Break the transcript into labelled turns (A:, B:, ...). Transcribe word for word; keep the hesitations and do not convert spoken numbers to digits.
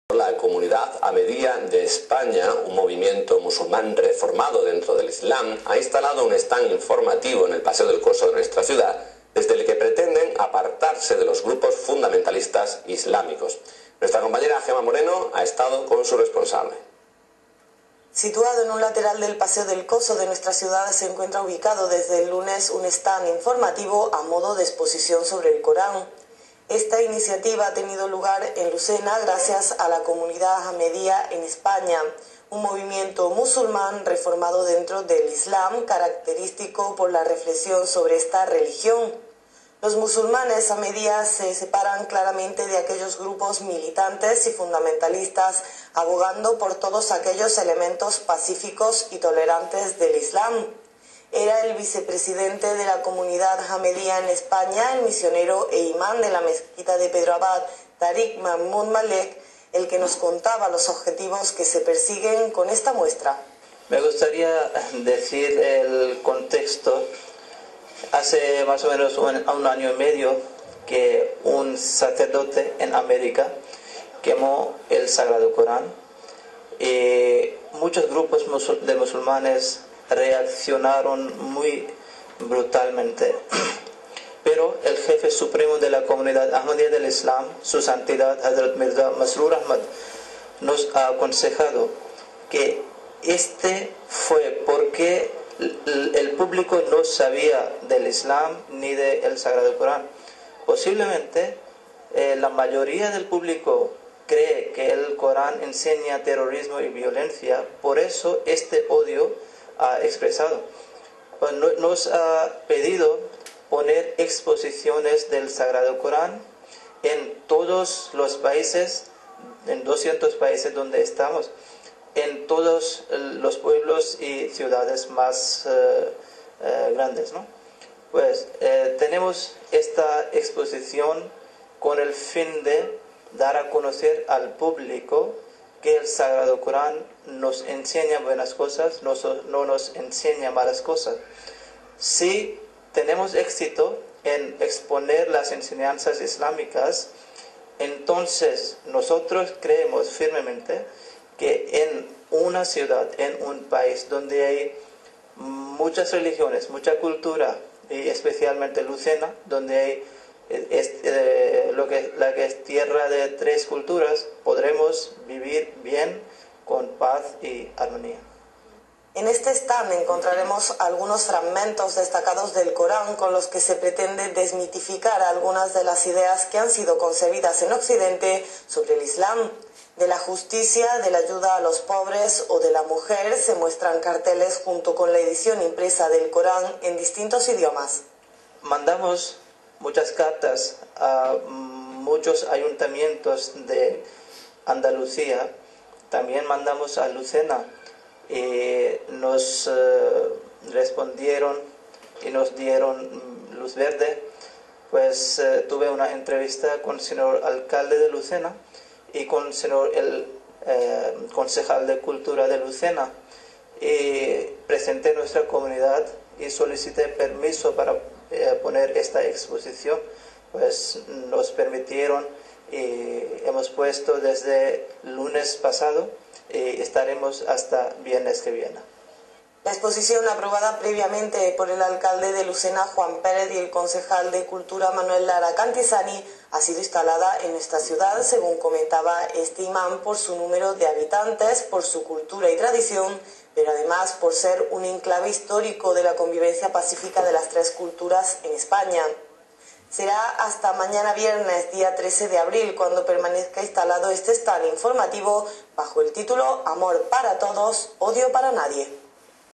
A: La comunidad Ahmadía de España, un movimiento musulmán reformado dentro del Islam, ha instalado un stand informativo en el Paseo del Coso de nuestra ciudad, desde el que pretenden apartarse de los grupos fundamentalistas islámicos. Nuestra compañera Gemma Moreno ha estado con su responsable.
B: Situado en un lateral del Paseo del Coso de nuestra ciudad, se encuentra ubicado desde el lunes un stand informativo a modo de exposición sobre el Corán. Esta iniciativa ha tenido lugar en Lucena gracias a la comunidad Ahmadía en España, un movimiento musulmán reformado dentro del Islam, característico por la reflexión sobre esta religión. Los musulmanes ahmadíes se separan claramente de aquellos grupos militantes y fundamentalistas, abogando por todos aquellos elementos pacíficos y tolerantes del Islam. Era el vicepresidente de la comunidad ahmadía en España, el misionero e imán de la mezquita de Pedro Abad, Tariq Mahmoud Malek, el que nos contaba los objetivos que se persiguen con esta muestra.
C: Me gustaría decir el contexto. Hace más o menos un, un año y medio que un sacerdote en América quemó el Sagrado Corán y muchos grupos de musulmanes reaccionaron muy brutalmente. Pero el jefe supremo de la comunidad Ahmadía del Islam, su santidad Hazrat Mirza Masroor Ahmad, nos ha aconsejado que este fue porque el público no sabía del Islam ni del Sagrado Corán. Posiblemente eh, la mayoría del público cree que el Corán enseña terrorismo y violencia, por eso este odio ha expresado. Nos ha pedido poner exposiciones del Sagrado Corán en todos los países, en doscientos países donde estamos, en todos los pueblos y ciudades más eh, eh, grandes, ¿no? Pues eh, tenemos esta exposición con el fin de dar a conocer al público que el Sagrado Corán nos enseña buenas cosas, no, no nos enseña malas cosas. Si tenemos éxito en exponer las enseñanzas islámicas, entonces nosotros creemos firmemente que en una ciudad, en un país donde hay muchas religiones, mucha cultura, y especialmente Lucena, donde hay es, eh, lo que, la que es tierra de tres culturas, podremos vivir bien, con paz y armonía.
B: En este stand encontraremos algunos fragmentos destacados del Corán con los que se pretende desmitificar algunas de las ideas que han sido concebidas en Occidente sobre el Islam. De la justicia, de la ayuda a los pobres o de la mujer se muestran carteles junto con la edición impresa del Corán en distintos idiomas.
C: Mandamos muchas cartas a muchos ayuntamientos de Andalucía, también mandamos a Lucena y nos uh, respondieron y nos dieron luz verde. Pues uh, tuve una entrevista con el señor alcalde de Lucena y con el señor el eh, concejal de Cultura de Lucena, y presenté nuestra comunidad y solicité permiso para eh, poner esta exposición. Pues nos permitieron y hemos puesto desde lunes pasado y estaremos hasta viernes que viene.
B: La exposición, aprobada previamente por el alcalde de Lucena, Juan Pérez, y el concejal de Cultura, Manuel Lara Cantizani, ha sido instalada en nuestra ciudad, según comentaba este imán, por su número de habitantes, por su cultura y tradición, pero además por ser un enclave histórico de la convivencia pacífica de las tres culturas en España. Será hasta mañana viernes, día trece de abril, cuando permanezca instalado este stand informativo bajo el título Amor para todos, odio para nadie.